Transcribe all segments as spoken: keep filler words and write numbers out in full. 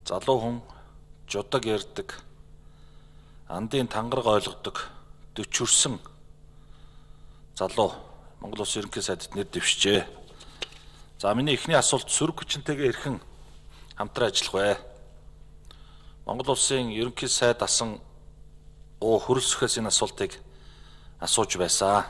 залуу хүн жудаг ярьдаг, андын тангараг ойлгодог, дөчөрсөн залуу Монгол Улсын ерөнхий сайдд нэр дэвшжээ. За миний эхний асуулт сөрөг хүчинтэйгээ хэрхэн хамтран ажиллах вэ? Монгол Улсын ерөнхий сайд асан уу хөрөлсөхөөс энэ асуултыг асууж байсан.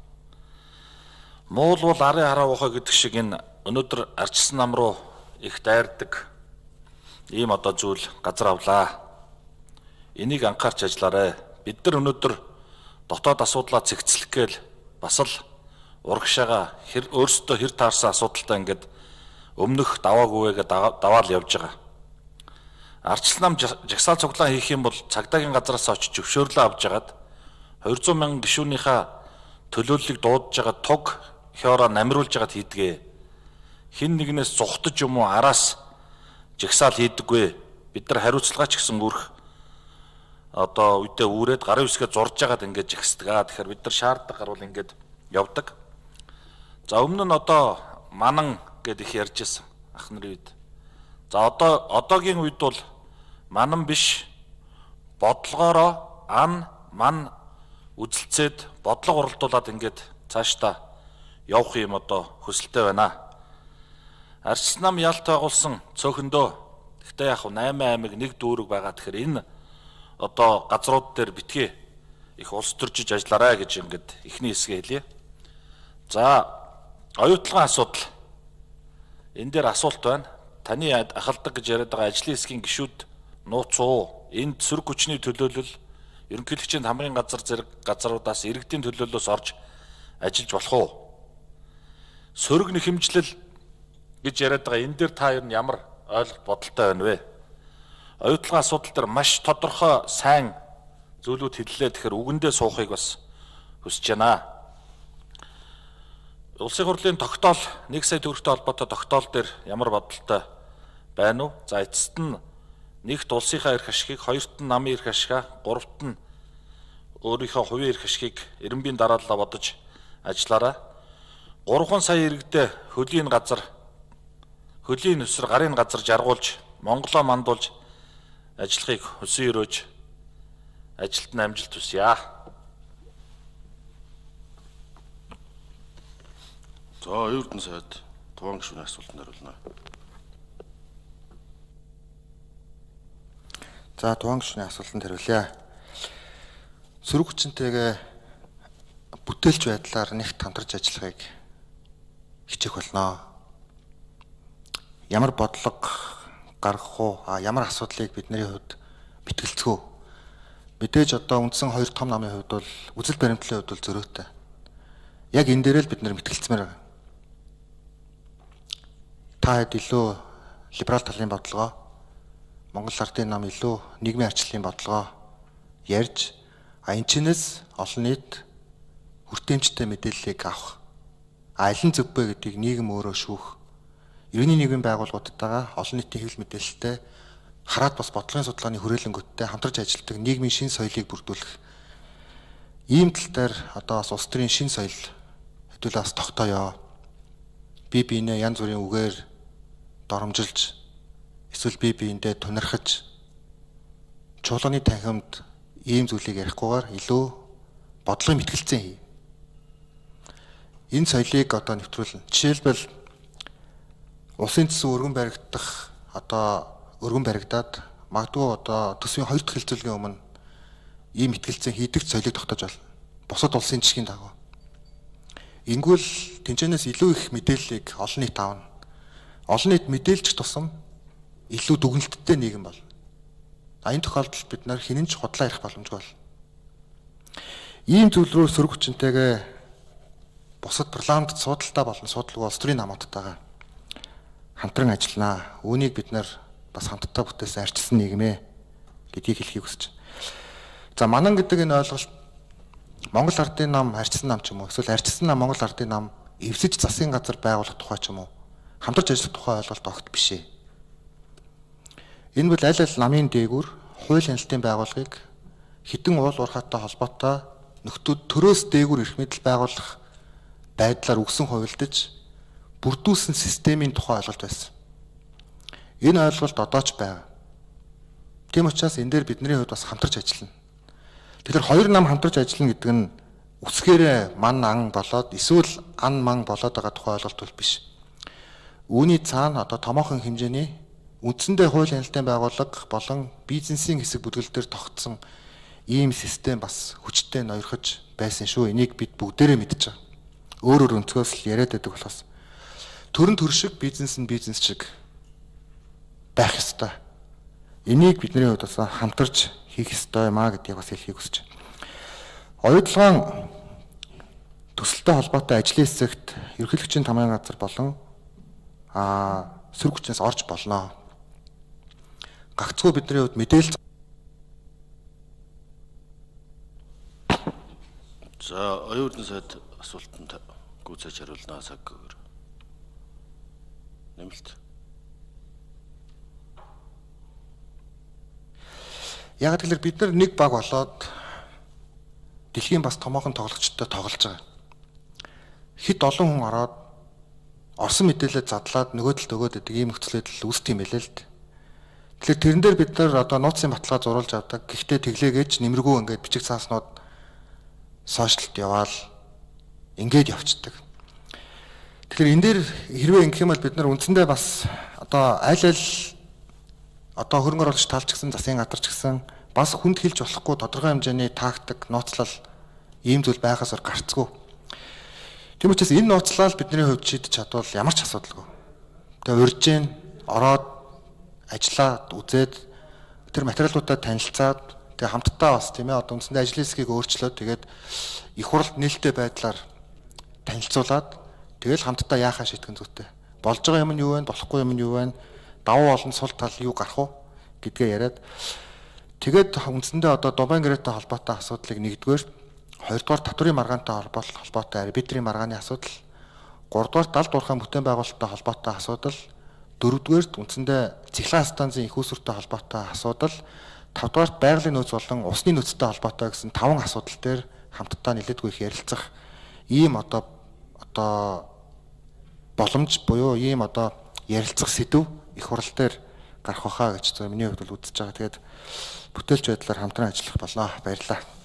Муул бол арын хараа ухаа гэдэг шиг энэ өнөөдөр арчсан нам руу их дайрдаг ийм одоо зүйл газар авлаа. Энийг анхаарч ажиллаарай. Бид нар өнөөдөр дотоод асуудлаа цэгцлэх гээл бас л урагшаага хэр өөрсдөө хэр таарсан асуудалтай ингээд өмнөх даваагүйгээ даваал явж байгаа. Арчсан нам жагсаал цуглаан хийх юм бол цагдаагийн газараас очиж зөвшөөрлөө авч жагаад хоёр зуун мянган гишүүнийхээ төлөөллийг дуудаж байгаа туг хёороо намируулж жагаад хийдгээ. Хин нэгнээс зугтаж юм уу араас жагсаал хийдэггүй. Бид нар хариуцлагаач гэсэн үрх одоо үедээ үүрээд гарын үсгээ зурж жагаад ингээд жагсдаг. Аа тэгэхээр бид нар шаарддаг гарвал ингээд явдаг. За өмнө нь одоо манан гэд их ярьж байсан ах нарын үед. За одоо одоогийн үед бол манан биш бодлогоороо ан ман үзэлцээд бодлого уралдуулад ингээд цаашдаа явах юм одоо хүсэлтэй байна. Арчсан нам ялт байгуулсан цөөхөндөө гэхдээ яг восемь аймаг нэг дүүрэг байгаа. Тэгэхээр энэ одоо газрууд дээр битгий их улс төржиж ажиллаарай гэж ингээд эхний хэсгээ хэлье. За оюутлагын асуудал. Энэ дээр асуулт байна. Таны ахалдаг гэж яриад байгаа ажлын хэсгийн гишүүд нууц уу? Энд сөрөг хүчний төлөөлөл ерөнхийлөгчийн хамгийн газар зэрэг газруудаас иргэдийн төлөөллөөс орж ажиллаж болох уу? Сөрөг нэхэмжлэл гэж яриад байгаа энэ дээр та ер нь ямар ойлголт бодолтой байна вэ? Оюутлагын асуудал дээр маш тодорхой сайн зүйлүүд хэллээ. Тэгэхээр үгэндээ суухыг бас хүсэж байна. Улсын хурлын тогтоол нэг сая төгрөгтэй холбоотой тогтоол дээр ямар бодолтой байна уу? За эцэст нь нэгт улсынхаа эрх ашигыг, хоёрт нь намын эрх ашигаа, гуравт нь өөрийнхөө хувийн эрх ашигыг эренбийн дарааллаа бодож ажиллаарай. гурван сая иргэдээ хөлийн газар, хөлийн нүсэр гарын газар жаргуулж, Монголоо мандуулж ажиллахыг хүсэн өрөөж ажилд нь амжилт хүсье. За оюутан сайд Туван гишүүний асуултанд хариулна. За Туван гишүүний асуултанд хариулъя. Сөрөг хүчинтэйгээ бүтээлч байдлаар нэгт хамтарч ажиллахыг хичээх болно. Ямар бодлого гаргах уу? А ямар асуудлыг бидний хувьд бэтгэлцэх үү? Мэдээж одоо үндсэн хоёр том намын хувьд бол үзэл баримтлалын хувьд бол зөрөөтэй. Яг энэ дээр л бид нэр мэтгэлцмээр байна. Та хэд илүү либерал талын бодлогоо, Монгол Ардын нам илүү нийгмийн арчлалын бодлогоо ярьж, а энэ чинээс олон нийт хүртээмжтэй мэдээллийг авах. А аль нь зөв бэ гэдгийг нийгэм өөрөө шүүх. Иргэний нийгмийн байгууллагуудтайгаа олон нийтийн хэвлэл мэдээлэлтэй хараад бас бодлогын судалгааны хүрээлэнгүүдтэй хамтарч ажилладаг нийгмийн шин соёлыг бүрдүүлэх. Ийм тал дээр одоо бас улс төрийн шин соёл хэдүүлээ бас тогтооё. Би биенээ янз бүрийн үгээр доромжилж, эсвэл би биендээ тунирхаж, чуулганы танхимд ийм зүйлийг ярихгүйгээр илүү бодлогын мэтгэлцээ хий. Энэ соёлыг одоо нэвтрүүлнэ. Жишээлбэл улсын төсөв өргөн баригдах одоо өргөн баригдаад магадгүй одоо төсвийн хоёр дахь хэлцүүлгийн өмнө ийм мэтгэлцээ хийдэг соёлыг тогтоож байна. Бусад улсын жишгийн дагуу. Ингүүл тэнцэнээс илүү их мэдээллийг олон нийт авна. Олон нийт мэдээлж тусам илүү дүгнэлттэй нийгэм болно. Энэ тохиолдолд бид нар хинэн ч худлаа ярих боломжгүй болно. Ийм зүйл рүү сөрөг хүчинтэйгээ бусад парламентд суудалтай болон суудлага улс төрийн намуудтайгаа хамтран ажилланаа. Үүнийг бид нар бас хамтдаа бүтээсэн арчсан нийгмээ гэдгийг хэлхийг хүсэж байна. За манан гэдэг энэ ойлголт Монгол Ардын нам арчсан нам ч юм уу эсвэл арчсан нам Монгол Ардын нам эвсэж засгийн газар байгуулах тухай ч юм уу хамтарч ажиллах тухай ойлголт огт биш ээ. Энэ бол аль аль намын дээгүүр хууль хяналтын байгууллагыг хідэн уул уурхайтай холбоотой нөхдүүд төрөөс дээгүүр эрх мэдэл байгуулах байдлаар үгсэн хувилдаж бүрдүүлсэн системийн тухай ойлголт байсан. Энэ ойлголт одоо ч байгаа. Тийм учраас энэ дээр бидний хувьд бас хамтарч ажиллана. Тэгэхээр хоёр нам хамтарч ажиллана гэдэг нь үсгээрээ ман ан болоод эсвэл ан ман болоод байгаа тухай ойлголт бол биш. Үүний цаана одоо томоохон хэмжээний үндсэндээ хууль хяналтын байгууллага болон бизнесийн хэсэг бүлгэл дээр тогтсон ийм систем бас хүчтэй ноёрхож байсан шүү. Энийг бид бүгдээрээ мэдж байгаа. Өөр өөр өнцгөөс л яриад байдаг болохоос төрөн төр шиг бизнес нь бизнес шиг байх ёстой. Энийг бидний хувьд бас хамтарч хийх ёстой маа гэдгийг бас хэлхийг хүсэж байна. Оюутлогын төсөлтэй холбоотой ажлын хэсэгт ерөнхийлөгчийн тамгын газар болон а сөрөг хүчнээс орж болно. Гагцхүү бидний хувьд мэдээлэл. За оюун эрдэнэ сайд асуултанд гүйцээж хариулнаа цагээр. Нэмэлт. Яг тэгэхээр бид нар нэг баг болоод дэлхийн бас томоохон тоглогчтой тоглож байгаа. Хэд олон хүн ороод орсон мэдээлэл задлаад нөгөө талд өгөөд идэг ийм нөхцөл байдал үүсдэг юм байлээ л дээ. Тэгэхээр тэрэн дээр бид нар одоо нууцын баталгаа зурулж авдаг. Гэхдээ тэглээгээч нэмэргүй ингээд бичиг цааснууд сошиалд яваал ингээд явцдаг. Тэгэхээр энэ дээр хэрвээ ингэх юм бол бид нар үндсэндээ бас одоо аль аль одоо хөрөнгө оруулагч талч гэсэн засгийн газар ч гэсэн бас хүнд хэлж болохгүй тодорхой хэмжээний тактик, нууцлал ийм зүйл байхаас гарцгүй. Тийм учраас энэ нууцлал бидний хувьд шийдэж чадвал ямар ч асуудалгүй. Тэгээ урьж гэн ороод ажиллаад үзээд тэр материалуудаа танилцаад тэгээ хамтдаа бас тийм ээ одоо үндсэндээ ажлын хэсгийг өөрчлөөд тэгээд их хуралд нээлттэй байдлаар танилцуулаад тэгэл хамтдаа яахаа шийтгэн зүйтэй. Болж байгаа юм нь юу вэ? Болохгүй юм нь юу вэ? Давуу олон сул тал юу гарах уу гэдгээ яриад тэгээд үндсэндээ одоо Дубайн гэрээтэй холбоотой асуудлыг нэгдүгээр, хоёрдугаар татврын маргаантай холбоотой арбитрийн маргааны асуудал, гуравдугаар далд уурхай бүтээн байгуулалттай холбоотой асуудал, дөрөвдүгээр үндсэндээ цэглэн станцын их усүртэй холбоотой асуудал, тавдугаар байгалийн нөөц болон усны нөөцтэй холбоотой гэсэн таван асуудал дээр хамтдаа нэлээдгүй их ярилцах ийм одоо одоо боломж буюу ийм одоо ярилцах сэдв их хурал дээр гарах байхаа гэж зөв миний хувьд бол үзэж байгаа. Тэгээд бүтээлч байдлаар хамтран ажиллах болоо. Баярлалаа.